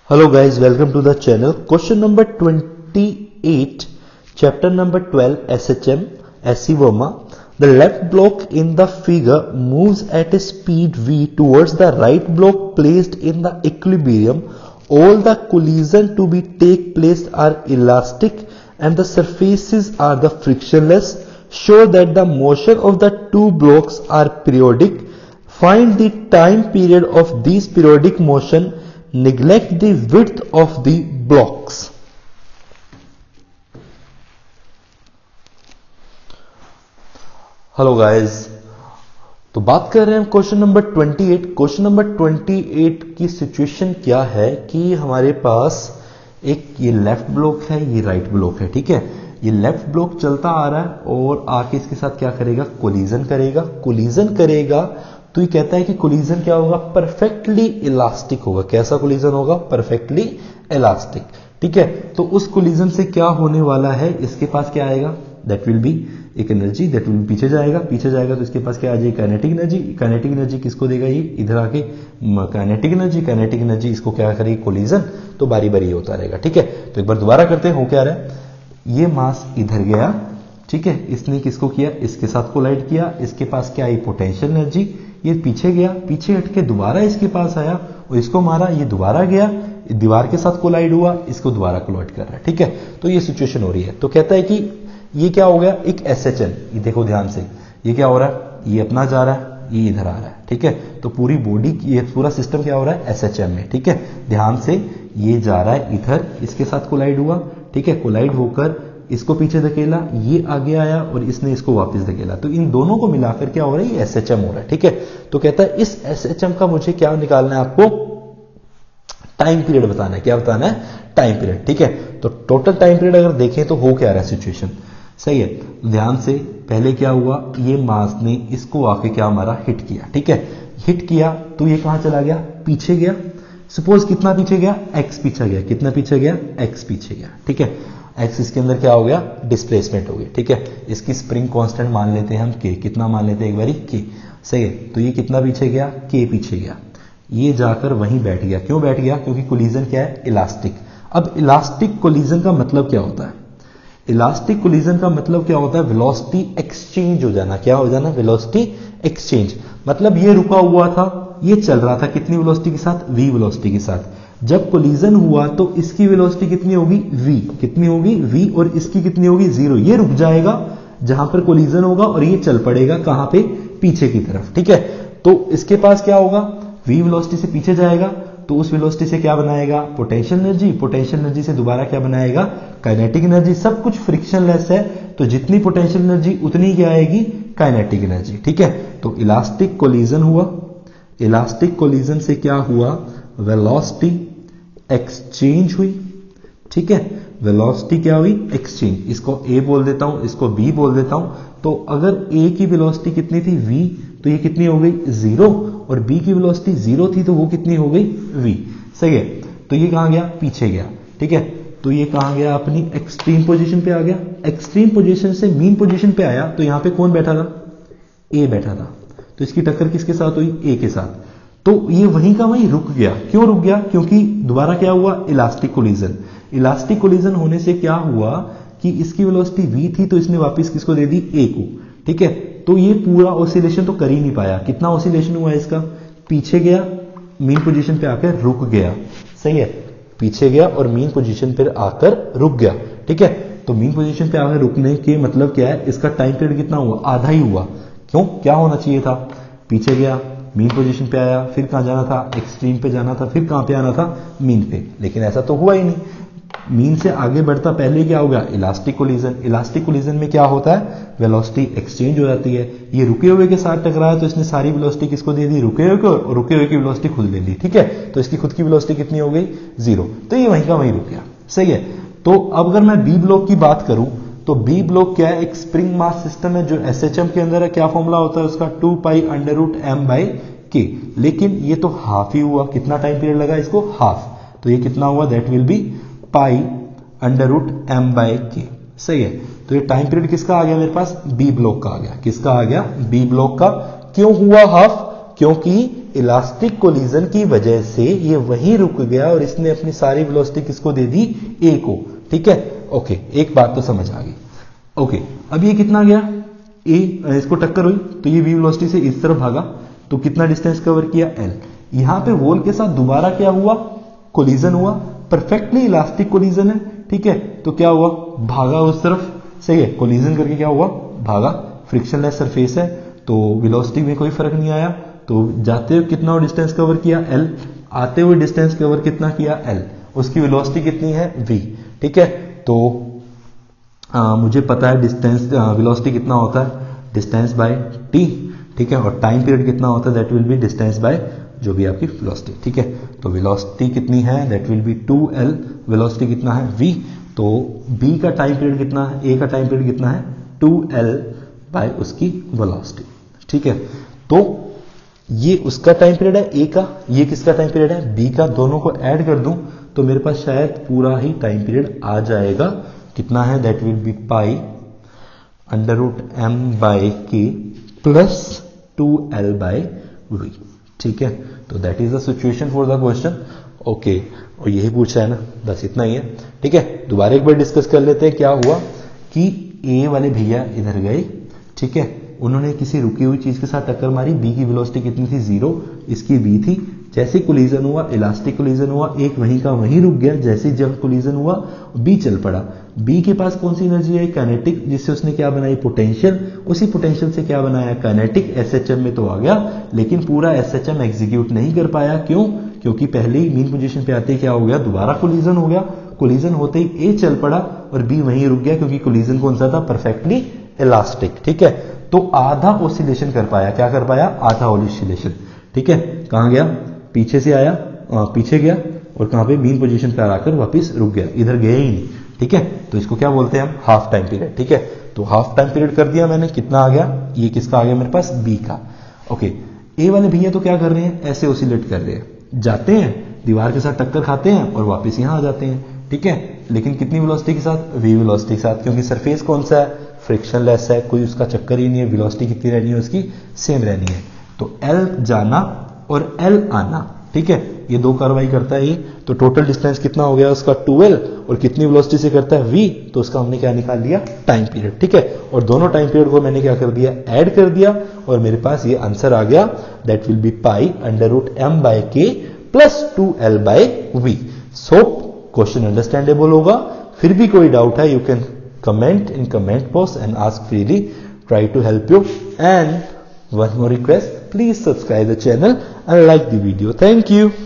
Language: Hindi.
Hello guys, welcome to the channel. Question number 28, chapter number 12, SHM, SC Verma. The left block in the figure moves at a speed v towards the right block placed in the equilibrium. All the collision to be take place are elastic and the surfaces are the frictionless. Show that the motion of the two blocks are periodic. Find the time period of these periodic motion. Neglect the width of the blocks. Hello guys, तो बात कर रहे हैं क्वेश्चन नंबर 28। क्वेश्चन नंबर 28 की सिचुएशन क्या है कि हमारे पास एक ये लेफ्ट ब्लॉक है, ये राइट ब्लॉक है। ठीक है, ये लेफ्ट ब्लॉक चलता आ रहा है और आके इसके साथ क्या करेगा, कोलिजन करेगा। कोलिजन करेगा तो ये कहता है कि कोलिजन क्या होगा, परफेक्टली इलास्टिक होगा। कैसा कोलिजन होगा, परफेक्टली इलास्टिक। ठीक है, तो उस कोलिजन से क्या होने वाला है, इसके पास क्या आएगा, दैट विल बी एक एनर्जी, दैट विल पीछे जाएगा तो इसके पास क्या आ जाएगी, काइनेटिक एनर्जी। काइनेटिक एनर्जी किसको देगा, ये इधर आके काइनेटिक एनर्जी इसको क्या करेगी, कोलिजन। तो बारी बारी होता रहेगा। ठीक है, तो एक बार दोबारा करते हैं, हो क्या रहा है, ये मास इधर गया, ठीक है, इसने किसको किया, इसके साथ कोलाइड किया, इसके पास क्या आई, पोटेंशियल एनर्जी। ये पीछे गया, पीछे हटके दोबारा इसके पास आया और इसको मारा, ये दोबारा गया, दीवार के साथ कोलाइड हुआ, इसको दोबारा कोलाइड कर रहा है। ठीक है, तो ये सिचुएशन हो रही है। तो कहता है कि ये क्या हो गया, एक SHM। ये देखो ध्यान से, ये क्या हो रहा है, ये अपना जा रहा है, ये इधर आ रहा है। ठीक है, तो पूरी बॉडी, ये पूरा सिस्टम क्या हो रहा है, SHM में। ठीक है, ध्यान से, ये जा रहा है इधर, इसके साथ कोलाइड हुआ। ठीक है, कोलाइड होकर इसको पीछे धकेला, ये आगे आया और इसने इसको वापस धकेला। तो इन दोनों को मिलाकर क्या हो रहा है, ये SHM हो रहा है। ठीक है, तो कहता है इस SHM का मुझे क्या निकालना है, आपको टाइम पीरियड बताना है। क्या बताना है, टाइम पीरियड। ठीक है, तो टोटल टाइम पीरियड अगर देखें तो हो क्या रहा है सिचुएशन, सही है। ध्यान से, पहले क्या हुआ, ये मास ने इसको आके क्या मारा, हिट किया। ठीक है, हिट किया तो ये कहां चला गया, पीछे गया। सपोज कितना पीछे गया, x पीछे गया। कितना पीछे गया, x पीछे गया। ठीक है, x इसके अंदर क्या हो गया, डिस्प्लेसमेंट हो गई। ठीक है, इसकी स्प्रिंग कांस्टेंट मान लेते हैं हम k। कितना मान लेते हैं एक बारी, k। सही है, तो ये कितना पीछे गया, k पीछे गया। ये जाकर वहीं बैठ गया। क्यों बैठ गया, क्योंकि कोलिजन क्या है, इलास्टिक। अब इलास्टिक कोलिजन का मतलब क्या होता है, इलास्टिक कोलिजन का मतलब क्या होता है, वेलोसिटी एक्सचेंज हो जाना। क्या हो जाना, वेलोसिटी एक्सचेंज। मतलब ये रुका हुआ था, ये चल रहा था कितनी वेलोसिटी के साथ, v वेलोसिटी के साथ। जब कोलिजन हुआ तो इसकी वेलोसिटी कितनी होगी, v। कितनी होगी, v, और इसकी कितनी होगी, 0। ये रुक जाएगा जहां पर कोलिजन होगा और ये चल पड़ेगा कहां पे, पीछे की तरफ। ठीक है, तो इसके पास क्या होगा, v वेलोसिटी से पीछे जाएगा तो उस वेलोसिटी से क्या बनाएगा, पोटेंशियल एनर्जी। पोटेंशियल एनर्जी से दोबारा क्या बनाएगा, काइनेटिक एनर्जी। सब कुछ फ्रिक्शनलेस है तो जितनी पोटेंशियल एनर्जी उतनी क्या आएगी, काइनेटिक एनर्जी। ठीक है, तो इलास्टिक कोलिजन हुआ, इलास्टिक कोलिजन से क्या हुआ, वेलोसिटी एक्सचेंज हुई। ठीक है, वेलोसिटी क्या हुई, एक्सचेंज। इसको a बोल देता हूं, इसको b बोल देता हूं। तो अगर a की वेलोसिटी कितनी थी, v, तो ये कितनी हो गई, 0, और b की वेलोसिटी 0 थी तो वो कितनी हो गई, v। सही है, तो ये कहां गया, पीछे गया। ठीक है, तो ये कहां गया, अपनी एक्सट्रीम पोजीशन पे आ गया। एक्सट्रीम पोजीशन से मीन पोजीशन पे आया तो यहां पे कौन बैठा था, a बैठा था। तो इसकी टक्कर किसके साथ हुई, a के साथ। तो ये वहीं का वहीं रुक गया। क्यों रुक गया, क्योंकि दोबारा क्या हुआ, इलास्टिक कोलिजन। इलास्टिक कोलिजन होने से क्या हुआ कि इसकी वेलोसिटी v थी तो इसने वापस किसको दे दी, a को। ठीक है, तो ये पूरा ऑसिलेशन तो कर ही नहीं पाया। कितना ऑसिलेशन हुआ इसका, पीछे गया, मीन पोजीशन पे आकर रुक गया। सही है, पीछे गया और मीन पोजीशन पे आकर रुक गया। ठीक है, तो मीन पोजीशन पे आकर रुकने के मतलब क्या है, इसका टाइम पीरियड कितना हुआ, आधा ही हुआ। क्यों, क्या होना चाहिए था, पीछे गया, मीन पोजीशन पे आया, फिर कहां जाना था, एक्सट्रीम पे जाना था, फिर कहां पे आना था, मीन पे। लेकिन ऐसा तो हुआ ही नहीं। मीन से आगे बढ़ता पहले क्या हो गया, इलास्टिक कोलिजन। इलास्टिक कोलिजन में क्या होता है, वेलोसिटी एक्सचेंज हो जाती है। ये रुके हुए के साथ टकराया तो इसने सारी वेलोसिटी किसको दे दी, रुके हुए को, और रुके हुए की वेलोसिटी खुद ले ली। ठीक है, तो इसकी खुद की वेलोसिटी कितनी हो गई, 0। तो ये वहीं का वहीं रुक गया। सही है, तो अब अगर मैं बी ब्लॉक की बात करूं तो बी ब्लॉक क्या है, एक स्प्रिंग मास सिस्टम है जो SHM के अंदर है। क्या फॉर्मूला होता है उसका, 2π√m/k। लेकिन ये तो हाफ ही हुआ। कितना टाइम पीरियड लगा इसको, हाफ। तो ये कितना हुआ, दैट विल बी π√m/k। सही है, तो ये टाइम पीरियड किसका आ गया मेरे पास, बी ब्लॉक का आ गया। किसका आ गया, बी ब्लॉक का। क्यों हुआ हाफ, क्योंकि इलास्टिक कोलिजन की वजह से ये वहीं रुक गया और इसने अपनी सारी वेलोसिटी किसको दे दी, ए को। ठीक है, ओके, एक बात तो समझ आ गई। ओके, अब ये कितना गया, ए, इसको टक्कर हुई तो ये वी वेलोसिटी से इस तरफ भागा तो कितना डिस्टेंस कवर किया, एल। यहां पे वॉल के साथ दोबारा क्या हुआ, कोलिजन हुआ, परफेक्टली इलास्टिक कोलिजन है। ठीक है, तो क्या हुआ, भागा उस तरफ, सही है, कोलिजन करके क्या हुआ, भागा, फ्रिक्शनलेस सरफेस है तो वेलोसिटी में कोई फर्क नहीं आया। तो जाते हुए कितना डिस्टेंस कवर किया, एल, आते हुए डिस्टेंस कवर कितना किया, एल, उसकी वेलोसिटी कितनी है, वी। ठीक है, तो मुझे पता है डिस्टेंस वेलोसिटी कितना होता है, डिस्टेंस बाय टी। ठीक है, और टाइम पीरियड कितना होता है, that will be distance by जो भी आपकी वेलोसिटी। ठीक है, तो वेलोसिटी कितनी है, that will B 2l, velocity कितना है, v। तो b का टाइम पीरियड कितना है, a का टाइम पीरियड कितना है, 2l बाय उसकी वेलोसिटी। ठीक है, तो ये उसका टाइम पीरियड है a का, ये किसका टाइम पीरियड है, b का, दोनों को ऐड कर दूं तो मेरे पास शायद पूरा ही टाइम पीरियड आ जाएगा। कितना है, that will be pi √m/k plus 2l by v। ठीक है, तो that is the situation for the question. Okay, और यही पूछा है ना, बस इतना ही है। ठीक है, दोबारा एक बार डिस्कस कर लेते हैं। क्या हुआ कि ए वाले भैया इधर गए, ठीक है, उन्होंने किसी रुकी हुई चीज के साथ टक्कर मारी, बी की वेलोसिटी कितनी थी, 0, इसकी बी थी। जैसे कोलिजन हुआ, इलास्टिक कोलिजन हुआ, एक वहीं का वहीं रुक गया। जैसे जब कोलिजन हुआ, बी चल पड़ा। बी के पास कौन सी एनर्जी है, काइनेटिक, जिससे उसने क्या बनाई, पोटेंशियल। उसी पोटेंशियल से क्या बनाया, काइनेटिक। एसएचएम में तो आ गया, लेकिन पूरा एसएचएम एग्जीक्यूट नहीं कर पाया। क्यों, क्योंकि पहले ही मीन पोजीशन पे आते ही क्या हो गया, दोबारा कोलिजन हो गया। कोलिजन होते ही ए चल पड़ा और बी वहीं रुक गया, क्योंकि कोलिजन कौन सा था, परफेक्टली इलास्टिक। ठीक है, तो आधा ऑसिलेशन कर पाया, क्या कर पाया, आधा ऑसिलेशन। ठीक है, कहां गया, पीछे से आया, पीछे गया और कहां पे, मीन पोजीशन पे आकर वापस रुक गया, इधर गया ही नहीं। ठीक है, तो इसको क्या बोलते हैं हम, हाफ टाइम पीरियड। ठीक है, तो हाफ टाइम पीरियड कर दिया मैंने, कितना आ गया, ये किसका आ गया मेरे पास, बी का। ओके, ए वाले भैया तो क्या कर रहे हैं, ऐसे ऑसिलेट कर रहे हैं, जाते हैं दीवार के साथ टक्कर खाते हैं और वापस यहां आ जाते हैं। ठीक है, लेकिन कितनी वेलोसिटी के साथ, v वेलोसिटी के साथ, क्योंकि सरफेस कौन सा है, फ्रिक्शनलेस है, कोई उसका चक्कर ही नहीं है। वेलोसिटी कितनी रहनी है उसकी, सेम रहनी है। तो l जाना और l आना, ठीक है, ये दो कार्रवाई करता है ये। तो टोटल डिस्टेंस कितना हो गया उसका, 2l, और कितनी वेलोसिटी से करता है, v, तो उसका हमने क्या निकाल लिया, टाइम पीरियड। ठीक है, और दोनों टाइम पीरियड को मैंने क्या कर दिया, ऐड कर दिया, और मेरे पास ये आंसर आ गया, that will be pi √m/k plus 2l by v। So question understandable होगा। फिर भी कोई डाउट है, you can comment in comment box and ask freely, try to help you. And one more request, please subscribe the channel and like the video. Thank you.